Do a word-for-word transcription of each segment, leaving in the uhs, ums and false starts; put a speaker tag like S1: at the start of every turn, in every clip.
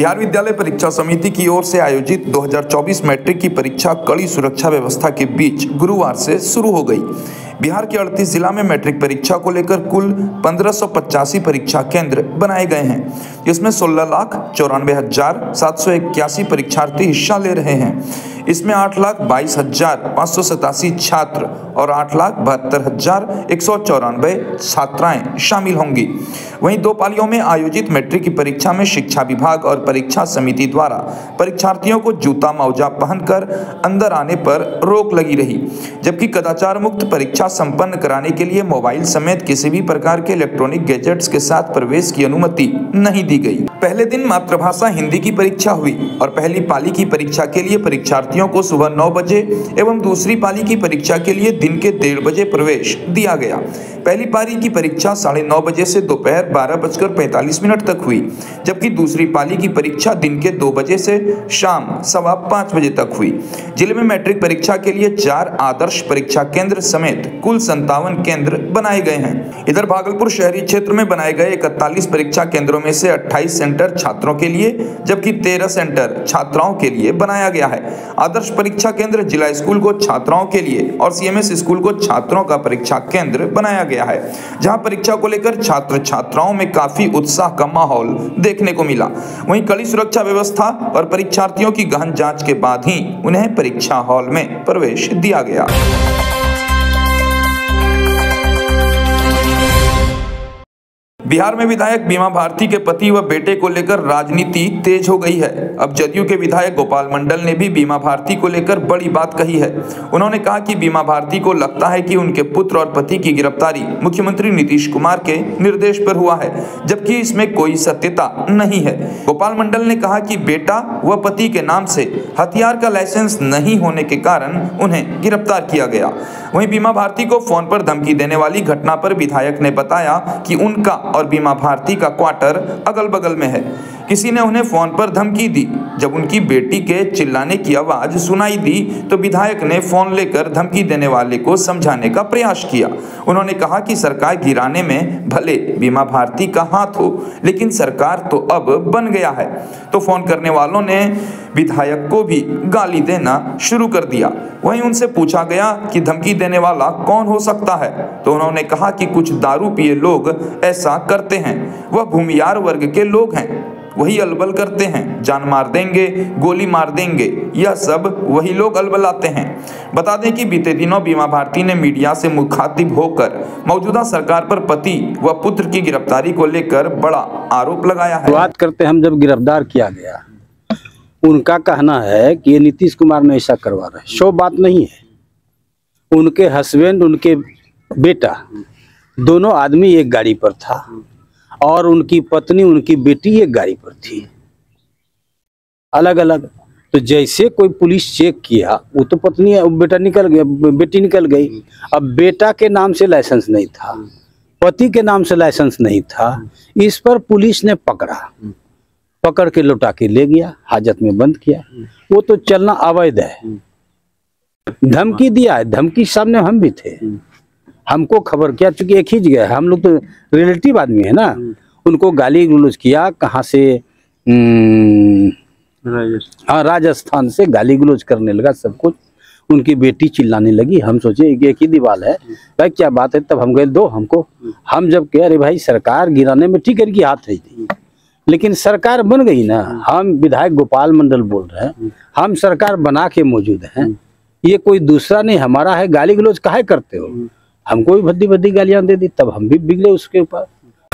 S1: बिहार विद्यालय परीक्षा समिति की ओर से आयोजित दो हज़ार चौबीस मैट्रिक की परीक्षा कड़ी सुरक्षा व्यवस्था के बीच गुरुवार से शुरू हो गई। बिहार के अड़तीस जिला में मैट्रिक परीक्षा को लेकर कुल पंद्रह सौ पचासी परीक्षा केंद्र बनाए गए हैं। इसमें सोलह लाख चौरानवे हजार सात सौ इक्यासी परीक्षार्थी हिस्सा ले रहे हैं। इसमें आठ लाख बाईस हजार पाँच सौ सतासी छात्र और आठ लाख बहत्तर हजार एक सौ चौरानवे छात्राएं शामिल होंगी। वहीं दो पालियों में आयोजित मैट्रिक की परीक्षा में शिक्षा विभाग और परीक्षा समिति द्वारा परीक्षार्थियों को जूता मोजा पहनकर अंदर आने पर रोक लगी रही, जबकि कदाचार मुक्त परीक्षा संपन्न कराने के लिए मोबाइल समेत किसी भी प्रकार के इलेक्ट्रॉनिक गैजेट्स के साथ प्रवेश की अनुमति नहीं दी गई। पहले दिन मातृभाषा हिंदी की परीक्षा हुई और पहली पाली की परीक्षा के लिए परीक्षार्थियों को सुबह नौ बजे एवं दूसरी पाली की परीक्षा के लिए दिन के डेढ़ बजे प्रवेश दिया गया। पहली पाली की परीक्षा साढ़े नौ बजे से दोपहर बारह बजकर पैंतालीस मिनट तक हुई, जबकि दूसरी पाली की परीक्षा दिन के दो बजे से शाम सवा पाँच बजे तक हुई। जिले में मैट्रिक परीक्षा के लिए चार आदर्श परीक्षा केंद्र समेत कुल संतावन केंद्र बनाए गए हैं। इधर भागलपुर शहरी क्षेत्र में बनाए गए इकतालीस परीक्षा केंद्रों में से अट्ठाईस सेंटर छात्रों के लिए जबकि तेरह सेंटर छात्राओं के लिए बनाया गया है। आदर्श परीक्षा केंद्र जिला स्कूल को छात्राओं के लिए और सीएमएस स्कूल को छात्रों का परीक्षा केंद्र बनाया गया है, जहां परीक्षा को लेकर छात्र छात्राओं में काफी उत्साह का माहौल देखने को मिला। वहीं कड़ी सुरक्षा व्यवस्था और परीक्षार्थियों की गहन जांच के बाद ही उन्हें परीक्षा हॉल में प्रवेश दिया गया। बिहार में विधायक बीमा भारती के पति व बेटे को लेकर राजनीति तेज हो गई है। अब जदयू के विधायक गोपाल मंडल ने भी बीमा भारती को लेकर बड़ी बात कही है। उन्होंने कहा कि बीमा भारती को लगता है कि उनके पुत्र और पति की गिरफ्तारी मुख्यमंत्री नीतीश कुमार के निर्देश पर हुआ है, जबकि इसमें कोई सत्यता नहीं है। गोपाल मंडल ने कहा कि बेटा व पति के नाम से हथियार का लाइसेंस नहीं होने के कारण उन्हें गिरफ्तार किया गया। वहीं बीमा भारती को फोन पर धमकी देने वाली घटना पर विधायक ने बताया कि उनका और बीमा भारती का क्वार्टर अगल बगल में है। किसी ने उन्हें फोन पर धमकी दी। जब उनकी बेटी के चिल्लाने की आवाज सुनाई दी तो विधायक ने फोन लेकर धमकी देने वाले को समझाने का प्रयास किया। उन्होंने कहा कि सरकार गिराने में भले बीमा भारती का हाथ हो, लेकिन सरकार तो अब बन गया है। तो फोन करने वालों ने विधायक को भी गाली देना शुरू कर दिया। वहीं उनसे पूछा गया कि धमकी देने वाला कौन हो सकता है, तो उन्होंने कहा कि कुछ दारू पिए लोग ऐसा करते हैं, वह भूमियार वर्ग के लोग हैं, वही अलबल करते हैं, जान मार देंगे, गोली मार देंगे, यह सब वही लोग अलबलाते हैं। बता दें कि बीते दिनों बीमा भारती ने मीडिया से मुखातिब होकर मौजूदा सरकार पर पति व पुत्र की गिरफ्तारी को लेकर बड़ा आरोप लगाया है।
S2: बात करते हम जब गिरफ्तार किया गया, उनका कहना है कि ये नीतीश कुमार ने ऐसा करवा रहा है। शो बात नहीं है। उनके हस्बैंड, उनके बेटा, दोनों आदमी एक गाड़ी पर था और उनकी पत्नी, उनकी बेटी एक गाड़ी पर थी, अलग अलग। तो जैसे कोई पुलिस चेक किया, वो तो पत्नी बेटा निकल गया, बेटी निकल गई। अब बेटा के नाम से लाइसेंस नहीं था, पति के नाम से लाइसेंस नहीं था। इस पर पुलिस ने पकड़ा, पकड़ के लौटा के ले गया, हाजत में बंद किया। वो तो चलना अवैध है। धमकी दिया है, धमकी सामने हम भी थे, हमको खबर किया, चूंकि एक ही जगह है, हम लोग तो रिलेटिव आदमी है ना। उनको गाली गलौज किया, कहाँ से, हाँ राजस्थान से गाली गलौज करने लगा, सब कुछ। उनकी बेटी चिल्लाने लगी। हम सोचे एक ही दीवार है, भाई क्या बात है। तब हम गए, दो हमको। हम जब कह अरे भाई सरकार गिराने में ठीक है कि हाथ रही थी, लेकिन सरकार बन गई ना। हम विधायक गोपाल मंडल बोल रहे हैं, हम सरकार बना के मौजूद हैं, ये कोई दूसरा नहीं हमारा है। गाली गलौज काहे करते हो? हमको भी भद्दी भद्दी गालियां दे दी, तब हम भी बिगड़े उसके ऊपर।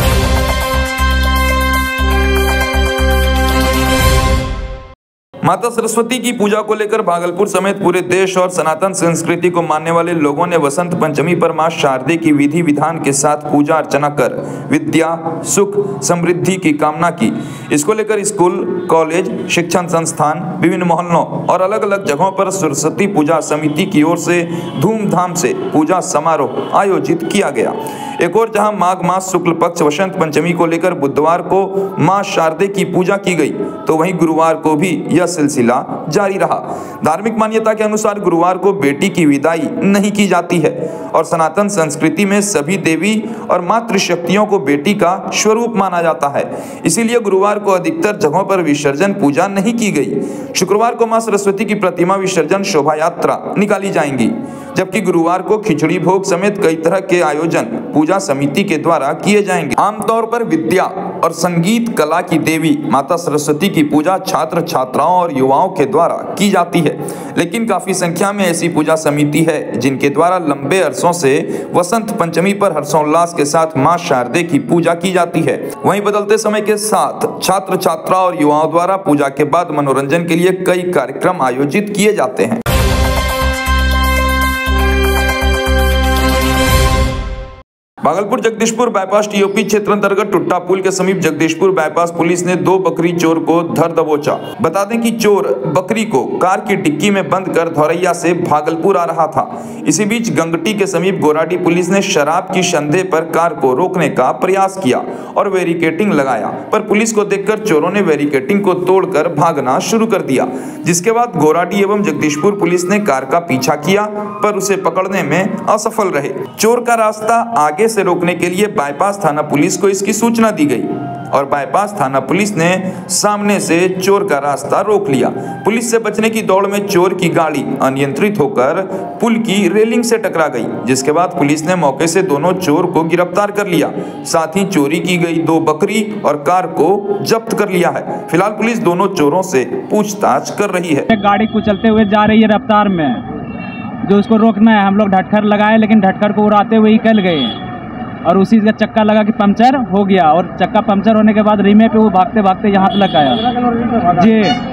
S1: माता सरस्वती की पूजा को लेकर भागलपुर समेत पूरे देश और सनातन संस्कृति को मानने वाले लोगों ने वसंत पंचमी पर मां शारदे की विधि विधान के साथ पूजा अर्चना कर विद्या, सुख, समृद्धि की कामना की। इसको लेकर स्कूल, कॉलेज, शिक्षण संस्थान, विभिन्न मोहल्लों और अलग अलग जगहों पर सरस्वती पूजा समिति की ओर से धूमधाम से पूजा समारोह आयोजित किया गया। एक और जहां माघ मास शुक्ल पक्ष वसंत पंचमी को लेकर बुधवार को मां शारदे की पूजा की गई, तो वहीं गुरुवार को भी यह सिलसिला जारी रहा। धार्मिक मान्यता के अनुसार गुरुवार को बेटी की विदाई नहीं की जाती है और सनातन संस्कृति में सभी देवी और मातृशक्तियों को बेटी का स्वरूप माना जाता है। इसीलिए गुरुवार को अधिकतर जगहों पर विसर्जन पूजा नहीं की गई। शुक्रवार को मां सरस्वती की प्रतिमा विसर्जन शोभा यात्रा निकाली जाएंगी, जबकि गुरुवार को खिचड़ी भोग समेत कई तरह के आयोजन पूजा समिति के द्वारा किए जाएंगे। आमतौर पर विद्या और संगीत कला की देवी माता सरस्वती की पूजा छात्र छात्राओं और युवाओं के द्वारा की जाती है, लेकिन काफी संख्या में ऐसी पूजा समिति है जिनके द्वारा लंबे अरसों से वसंत पंचमी पर हर्षोल्लास के साथ मां शारदे की पूजा की जाती है। वहीं बदलते समय के साथ छात्र छात्रा और युवाओं द्वारा पूजा के बाद मनोरंजन के लिए कई कार्यक्रम आयोजित किए जाते हैं। भागलपुर जगदीशपुर बाईपास टीओपी क्षेत्र अंतर्गत टुट्टा पुल के समीप जगदीशपुर बाईपास पुलिस ने दो बकरी चोर को धर दबोचा। बता दें कि चोर बकरी को कार की डिक्की में बंद कर धौरैया से भागलपुर आ रहा था। इसी बीच गंगटी के समीप गोराडी पुलिस ने शराब की संदेह पर कार को रोकने का प्रयास किया और बैरिकेडिंग लगाया, पर पुलिस को देखकर चोरों ने बैरिकेडिंग को तोड़कर भागना शुरू कर दिया, जिसके बाद गोराडी एवं जगदीशपुर पुलिस ने कार का पीछा किया पर उसे पकड़ने में असफल रहे। चोर का रास्ता आगे से रोकने के लिए बाईपास थाना पुलिस को इसकी सूचना दी गई और बाईपास थाना पुलिस ने सामने से चोर का रास्ता रोक लिया। पुलिस से बचने की दौड़ में चोर की गाड़ी अनियंत्रित होकर पुल की रेलिंग से टकरा गई, जिसके बाद पुलिस ने मौके से दोनों चोर को गिरफ्तार कर लिया। साथ ही चोरी की गई दो बकरी और कार को जब्त कर लिया है। फिलहाल पुलिस दोनों चोरों से पूछताछ कर रही है।
S3: गाड़ी कुचलते हुए जा रही है रफ्तार में, जो उसको रोकना है। हम लोग ढटकर लगाए, लेकिन ढटकर को उड़ाते हुए निकल गए और उसी का चक्का लगा कि पंचर हो गया और चक्का पंचर होने के बाद रीमे पे वो भागते भागते यहाँ तक आया जी।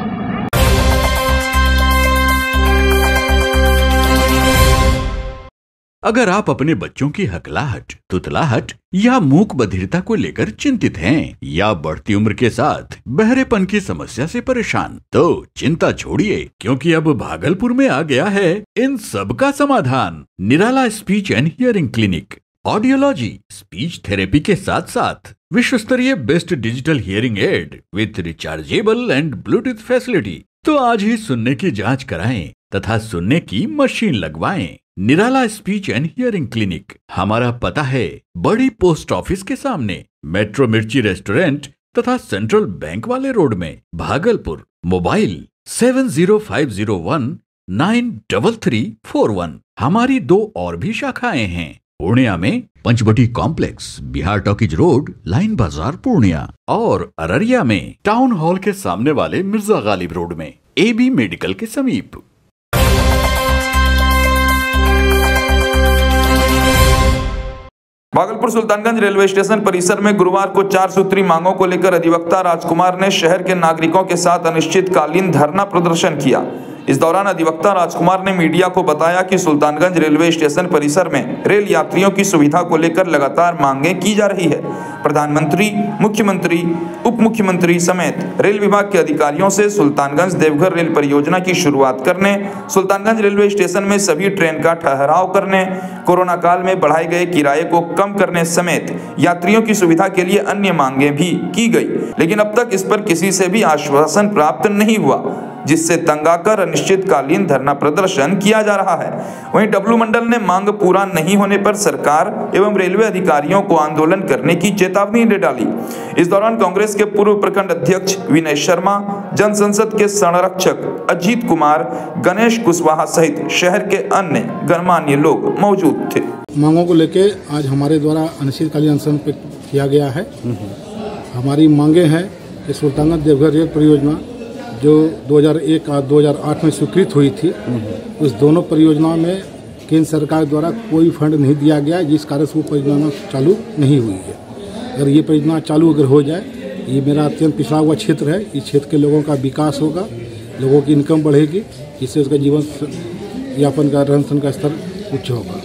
S4: अगर आप अपने बच्चों की हकलाहट, तुतलाहट या मूक बधिरता को लेकर चिंतित हैं या बढ़ती उम्र के साथ बहरेपन की समस्या से परेशान, तो चिंता छोड़िए, क्योंकि अब भागलपुर में आ गया है इन सब का समाधान। Nirala speech and hearing clinic. Audiology, speech therapy के साथ साथ विश्व स्तरीय best digital hearing aid with rechargeable and Bluetooth facility. तो आज ही सुनने की जांच कराएं तथा सुनने की मशीन लगवाएं। Nirala speech and hearing clinic. हमारा पता है बड़ी पोस्ट ऑफिस के सामने, मेट्रो मिर्ची रेस्टोरेंट तथा सेंट्रल बैंक वाले रोड में, Bhagalpur. Mobile seven zero five zero one nine double three four one. हमारी दो और भी शाखाएं हैं, पूर्णिया में Panchvati complex, Bihar talkies road, line Bazar Purnia, और अररिया में टाउन हॉल के सामने वाले मिर्जा गालिब रोड में, एबी मेडिकल के समीप।
S1: भागलपुर सुल्तानगंज रेलवे स्टेशन परिसर में गुरुवार को चार सूत्री मांगों को लेकर अधिवक्ता राजकुमार ने शहर के नागरिकों के साथ अनिश्चितकालीन धरना प्रदर्शन किया। इस दौरान अधिवक्ता राजकुमार ने मीडिया को बताया कि सुल्तानगंज रेलवे स्टेशन परिसर में रेल यात्रियों की सुविधा को लेकर लगातार मांगें की जा रही है। प्रधानमंत्री, मुख्यमंत्री, उप मुख्यमंत्री समेत रेल विभाग के अधिकारियों से सुल्तानगंज देवघर रेल परियोजना की शुरुआत करने, सुल्तानगंज रेलवे स्टेशन में सभी ट्रेन का ठहराव करने, कोरोना काल में बढ़ाए गए किराए को कम करने समेत यात्रियों की सुविधा के लिए अन्य मांगें भी की गई, लेकिन अब तक इस पर किसी से भी आश्वासन प्राप्त नहीं हुआ, जिससे तंग आकर अनिश्चितकालीन धरना प्रदर्शन किया जा रहा है। वहीं डब्लू मंडल ने मांग पूरा नहीं होने पर सरकार एवं रेलवे अधिकारियों को आंदोलन करने की चेतावनी दे डाली। इस दौरान कांग्रेस के पूर्व प्रखंड अध्यक्ष विनय शर्मा, जन संसद के संरक्षक अजीत कुमार, गणेश कुशवाहा सहित शहर के अन्य गणमान्य लोग मौजूद थे।
S5: मांगों को लेकर आज हमारे द्वारा अनिश्चितकालीन अनशन पे किया गया है। हमारी मांगे हैं कि सुल्तानगंज देवघर रेल परियोजना जो दो हज़ार एक और दो हज़ार आठ में स्वीकृत हुई थी, उस दोनों परियोजनाओं में केंद्र सरकार द्वारा कोई फंड नहीं दिया गया, जिस कारण से वो परियोजना चालू नहीं हुई है। अगर ये परियोजना चालू अगर हो जाए, ये मेरा अत्यंत पिछड़ा हुआ क्षेत्र है, इस क्षेत्र के लोगों का विकास होगा, लोगों की इनकम बढ़ेगी, जिससे उसका जीवन यापन का रहन सहन का स्तर उच्च होगा।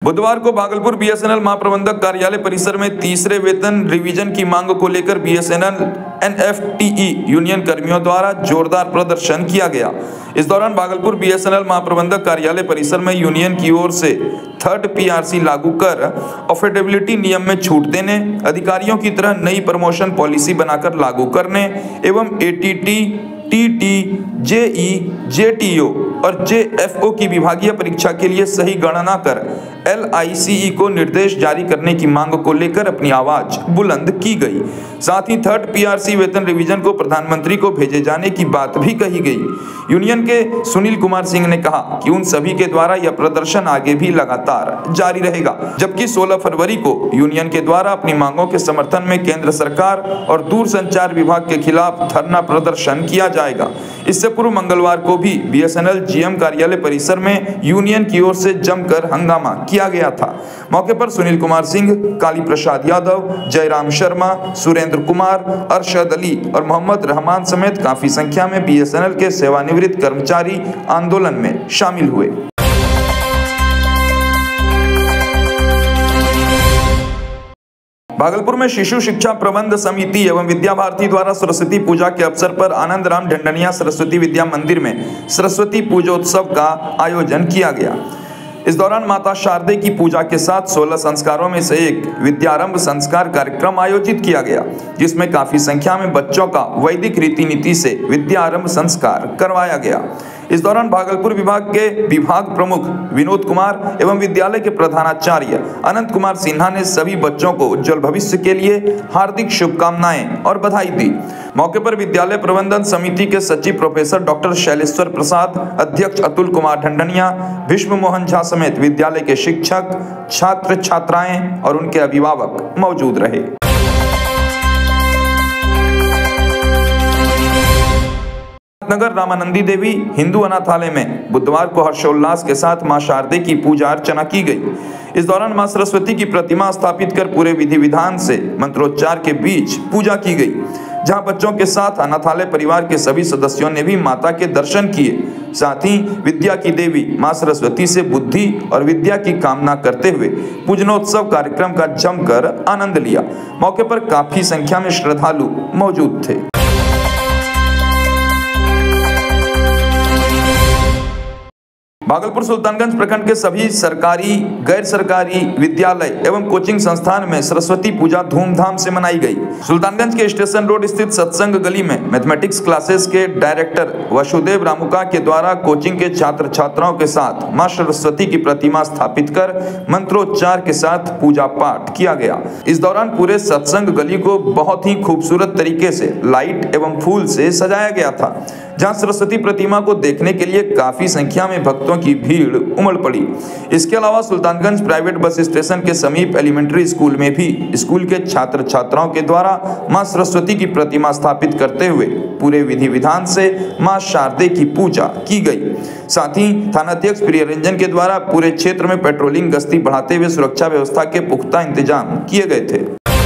S1: बुधवार को भागलपुर बीएसएनएल महाप्रबंधक कार्यालय परिसर में तीसरे वेतन रिवीजन की मांग को लेकर बीएसएनएल एनएफटीई यूनियन कर्मियों द्वारा जोरदार प्रदर्शन किया गया। इस दौरान भागलपुर बीएसएनएल महाप्रबंधक कार्यालय परिसर में यूनियन की ओर से थर्ड पीआरसी लागू कर अफोर्डेबिलिटी नियम में छूट देने, अधिकारियों की तरह नई प्रमोशन पॉलिसी बनाकर लागू करने एवं एटीटी, टीटी, जेई, जेटीओ और जेएफओ की विभागीय परीक्षा के लिए सही गणना कर एलआईसीई को निर्देश जारी करने की मांग को लेकर अपनी आवाज बुलंद की गई। साथ ही थर्ड पीआरसी वेतन रिवीजन को प्रधानमंत्री को भेजे जाने की बात भी कही गई। यूनियन के सुनील कुमार सिंह ने कहा कि उन सभी के द्वारा यह प्रदर्शन आगे भी लगातार जारी रहेगा, जबकि सोलह फरवरी को यूनियन के द्वारा अपनी मांगों के समर्थन में केंद्र सरकार और दूरसंचार विभाग के खिलाफ धरना प्रदर्शन किया जाएगा। इससे पूर्व मंगलवार को भी बीएसएनएल जीएम कार्यालय परिसर में यूनियन की ओर से जमकर हंगामा किया गया था। मौके पर सुनील कुमार सिंह, काली प्रसाद यादव, जयराम शर्मा, सुरेंद्र कुमार, अरशद अली और मोहम्मद रहमान समेत काफी संख्या में बीएसएनएल के सेवानिवृत्त कर्मचारी आंदोलन में शामिल हुए। भागलपुर में शिशु शिक्षा प्रबंध समिति एवं विद्या भारती द्वारा सरस्वती पूजा के अवसर पर आनंद राम ढंढनिया सरस्वती विद्या मंदिर में सरस्वती पूजोत्सव का आयोजन किया गया। इस दौरान माता शारदे की पूजा के साथ सोलह संस्कारों में से एक विद्यारंभ संस्कार कार्यक्रम आयोजित किया गया, जिसमें काफी संख्या में बच्चों का वैदिक रीति नीति से विद्यारंभ संस्कार करवाया गया। इस दौरान भागलपुर विभाग के विभाग प्रमुख विनोद कुमार एवं विद्यालय के प्रधानाचार्य अनंत कुमार सिन्हा ने सभी बच्चों को उज्जवल भविष्य के लिए हार्दिक शुभकामनाएं और बधाई दी। मौके पर विद्यालय प्रबंधन समिति के सचिव प्रोफेसर डॉक्टर शैलेश्वर प्रसाद, अध्यक्ष अतुल कुमार ढंढनिया, भीष्म मोहन झा समेत विद्यालय के शिक्षक, छात्र छात्राएं और उनके अभिभावक मौजूद रहे। नगर रामानंदी देवी हिंदू अनाथालय में बुधवार को हर्षोल्लास के साथ मां शारदे की पूजा अर्चना की गई। इस दौरान मां सरस्वती की प्रतिमा स्थापित कर पूरे विधि विधान से मंत्रोच्चार के बीच पूजा की गई, जहां बच्चों के साथ अनाथालय परिवार के सभी सदस्यों ने भी माता के दर्शन किए। साथ ही विद्या की देवी मां सरस्वती से बुद्धि और विद्या की कामना करते हुए पूजनोत्सव कार्यक्रम का जमकर आनंद लिया। मौके पर काफी संख्या में श्रद्धालु मौजूद थे। भागलपुर सुल्तानगंज प्रखंड के सभी सरकारी, गैर सरकारी विद्यालय एवं कोचिंग संस्थान में सरस्वती पूजा धूमधाम से मनाई गई। सुल्तानगंज के स्टेशन रोड स्थित सत्संग गली में मैथमेटिक्स क्लासेस के डायरेक्टर वसुदेव रामुका के द्वारा कोचिंग के छात्र छात्राओं के साथ मां सरस्वती की प्रतिमा स्थापित कर मंत्रोच्चार के साथ पूजा पाठ किया गया। इस दौरान पूरे सत्संग गली को बहुत ही खूबसूरत तरीके से लाइट एवं फूल से सजाया गया था, जहां सरस्वती प्रतिमा को देखने के लिए काफी संख्या में भक्तों की भीड़ उमड़ पड़ी। इसके अलावा सुल्तानगंज प्राइवेट बस स्टेशन के समीप एलिमेंट्री स्कूल में भी स्कूल के छात्र छात्राओं के द्वारा मां सरस्वती की प्रतिमा स्थापित करते हुए पूरे विधि विधान से मां शारदे की पूजा की गई। साथ ही थानाध्यक्ष प्रिय रंजन के द्वारा पूरे क्षेत्र में पेट्रोलिंग गश्ती बढ़ाते हुए सुरक्षा व्यवस्था के पुख्ता इंतजाम किए गए थे।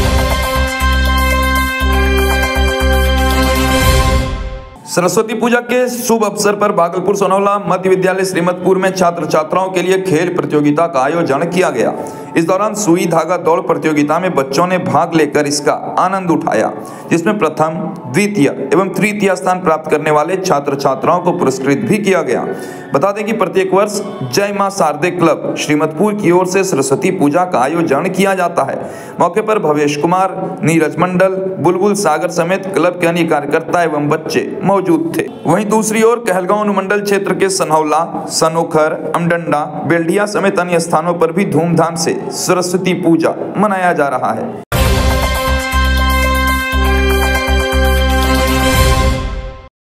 S1: सरस्वती पूजा के शुभ अवसर पर भागलपुर सोनौला मध्य विद्यालय श्रीमतपुर में छात्र छात्राओं के लिए खेल प्रतियोगिता का आयोजन किया गया। इस दौरान सुई धागा दौड़ प्रतियोगिता में बच्चों ने भाग लेकर इसका आनंद उठाया, जिसमें प्रथम, द्वितीय एवं तृतीय स्थान प्राप्त करने वाले छात्र छात्राओं को पुरस्कृत भी किया गया। बता दें कि प्रत्येक वर्ष जय मां शारदे क्लब श्रीमतपुर की ओर से सरस्वती पूजा का आयोजन किया जाता है। मौके पर भवेश कुमार, नीरज मंडल, बुलबुल सागर समेत क्लब के अन्य कार्यकर्ता एवं बच्चे मौजूद थे। वहीं दूसरी ओर कहलगांव अनुमंडल क्षेत्र के सनहौला, सनोखर, अमडंडा, बेल्डिया समेत अन्य स्थानों पर भी धूमधाम से सरस्वती पूजा मनाया जा रहा है।